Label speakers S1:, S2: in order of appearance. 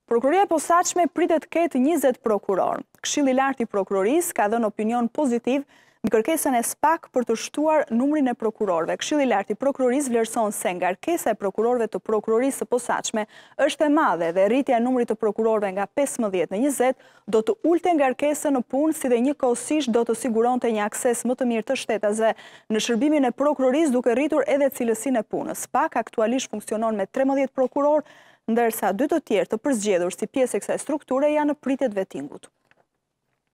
S1: Prokuroria e posaçme pritet ketë 20 prokuror. Këshilli i lartë i prokurorisë ka dhënë opinion pozitiv në kërkesën e SPAK për të shtuar numrin e prokurorëve. Këshilli i lartë i prokurorisë vlerëson se ngarkesa e prokurorëve të prokurorisë së posaçme është e madhe dhe rritja e numrit të prokurorëve nga 15 në 20 do të ulte ngarkesën në punë si dhe njëkohësisht do të siguronte një akses më të mirë të shtetësve në shërbimin e prokurorisë duke rritur edhe cilësinë e punës. SPAK aktualisht funksionon me 13 prokurorë, ndërsa 2 të tjerë të përzgjedhur si pjesë e kësaj strukture janë në pritje të vettingut.